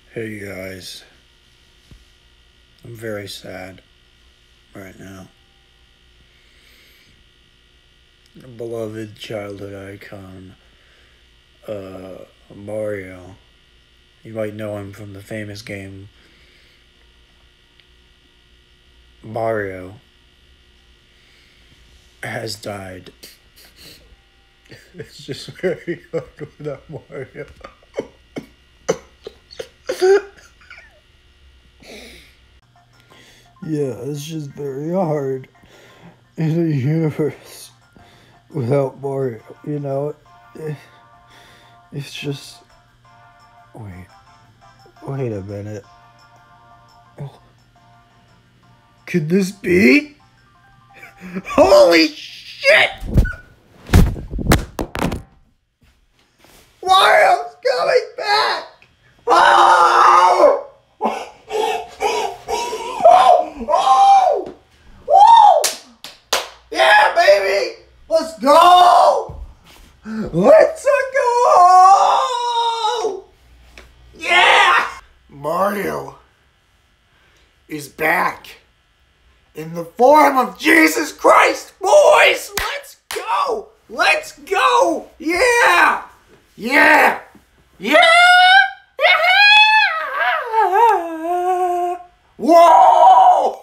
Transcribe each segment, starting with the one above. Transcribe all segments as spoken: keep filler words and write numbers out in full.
Hey guys, I'm very sad right now. A beloved childhood icon, uh, Mario. You might know him from the famous game Mario has died. It's just very hard without Mario. Yeah, it's just very hard in a universe without Mario, you know? It, it's just... Wait. Wait a minute. Oh. Could this be? Holy shit! Mario's coming back! Oh! Oh! Woo! Yeah, baby! Let's go! Let's go! Yeah! Mario is back in the form of Jesus Christ, boys! Let's go! Let's go! Yeah! Yeah! Yeah! Yeah! Whoa!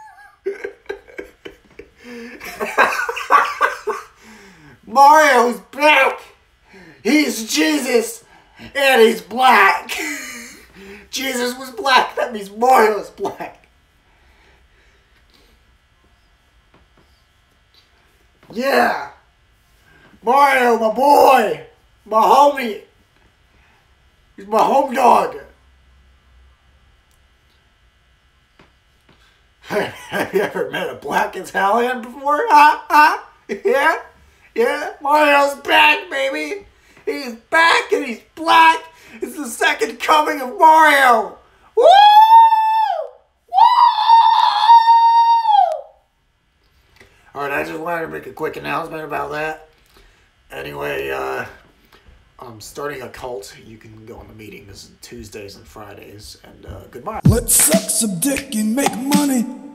Mario's back! He's Jesus! And he's black! Jesus was black, that means Mario's black. Yeah! Mario, my boy! My homie! He's my home dog! Have you ever met a black Italian before? Huh? Huh? Yeah? Yeah? Mario's back, baby! He's back and he's black! It's the second coming of Mario! Woo! Woo! Alright, I just wanted to make a quick announcement about that. Anyway, uh, I'm starting a cult. You can go on the meetings Tuesdays and Fridays. And uh, goodbye. Let's suck some dick and make money.